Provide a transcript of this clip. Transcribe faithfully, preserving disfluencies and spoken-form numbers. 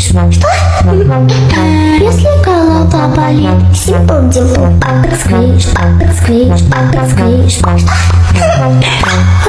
Что? Если голова болит, Simple Dimple, папа сквиш, папа сквиш, папа сквиш. Что?